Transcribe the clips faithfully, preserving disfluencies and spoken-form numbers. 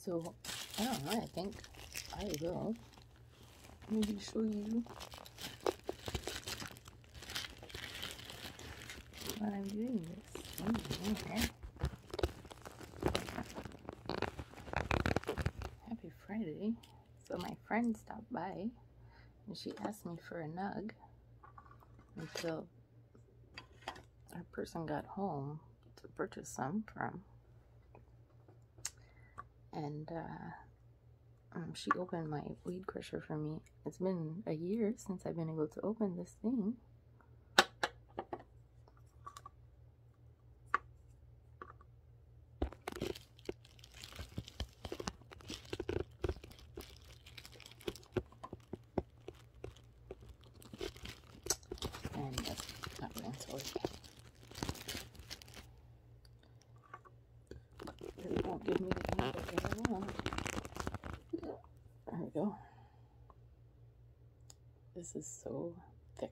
So, I don't know, I think I will maybe show you what I'm doing this. Mm-hmm. Happy Friday. So my friend stopped by and she asked me for a nug until our person got home to purchase some from. And uh, um, she opened my weed crusher for me. It's been a year since I've been able to open this thing. And that's not going to work. It won't give me the kind that I want. There we go. This is so thick.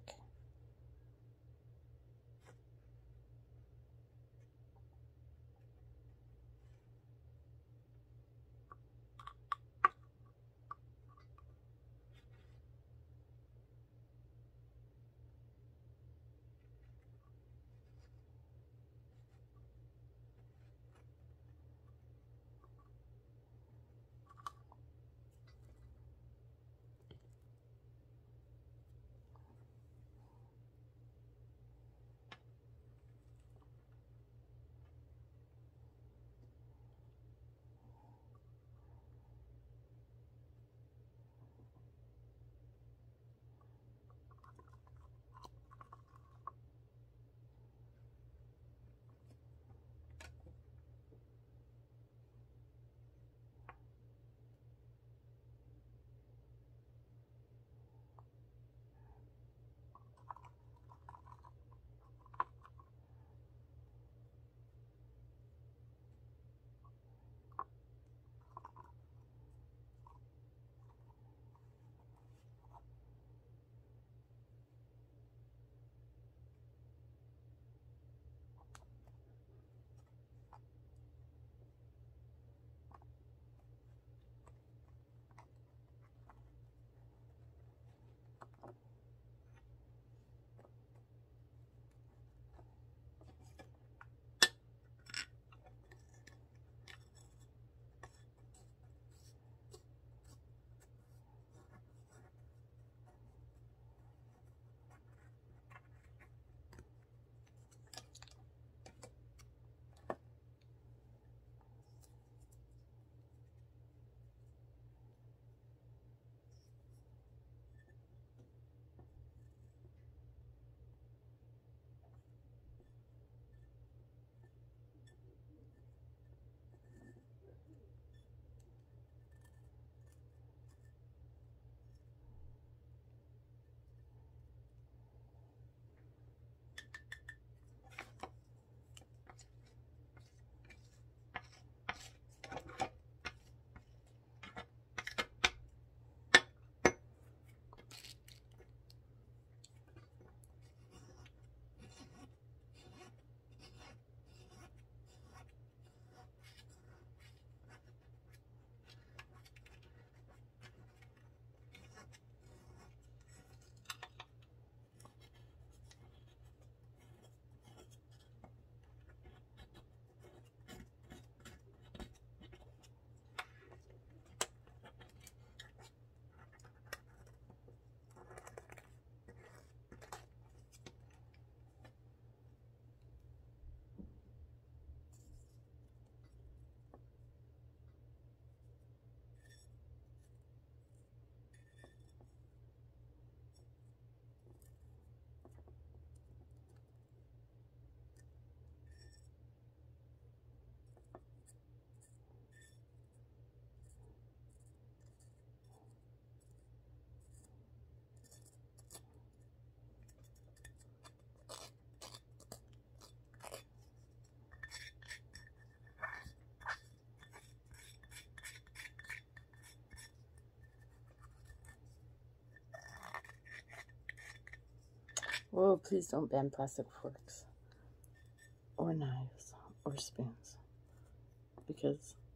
Whoa, please don't ban plastic forks or knives or spoons, because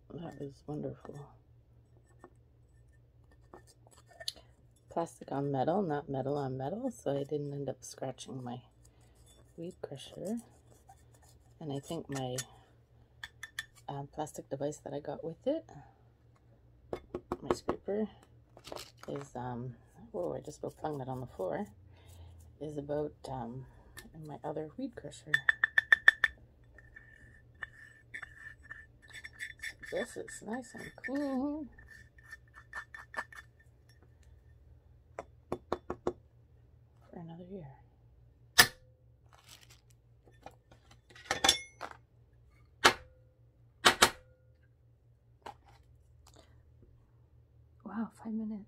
That is wonderful. Plastic on metal, not metal on metal, so I didn't end up scratching my weed crusher. And I think my uh, plastic device that I got with it, my scraper, is, um, whoa, I just about flung that on the floor, is about um, my other weed crusher. So this is nice and clean. For another year. Wow, five minutes.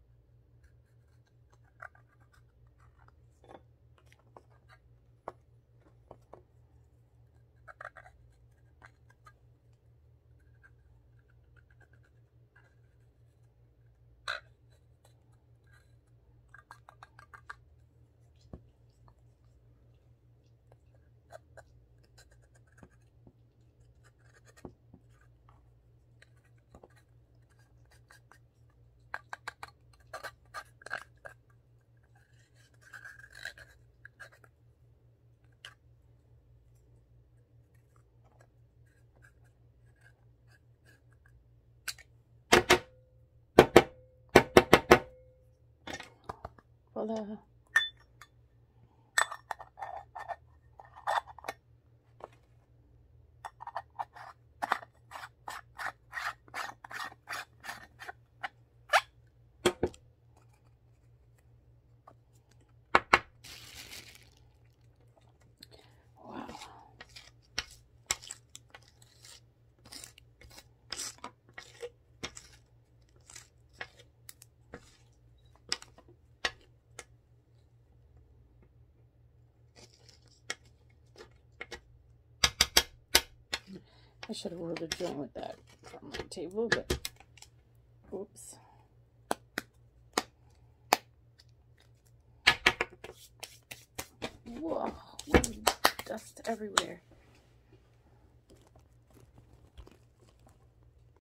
Voila. Wow. I should have rolled a joint with that from my table, but oops. Whoa, dust everywhere.